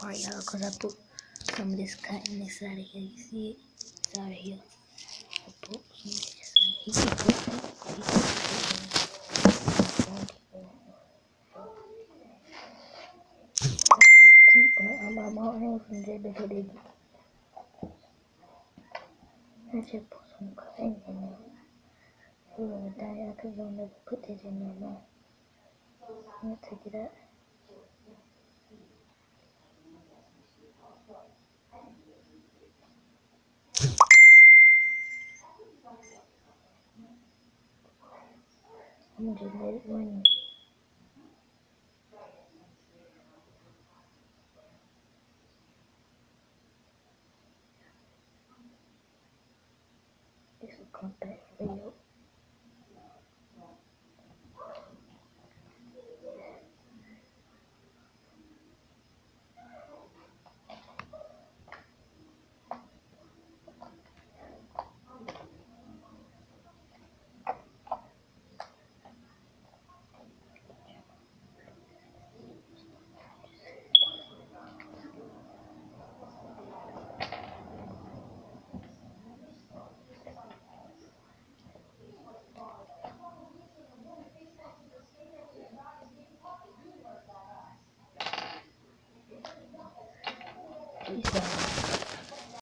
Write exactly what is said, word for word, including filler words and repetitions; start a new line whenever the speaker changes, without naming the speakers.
part, y'all, because I put some of this cotton inside of here. You see it? It's out of here. I put some of this in. He can put it. He can keep on my hands and just because they I just put some cotton in there. Whoever died, I could don't never put this in there now. I'm gonna take it out. I'm gonna just let it run. This will come back for you. Peace out.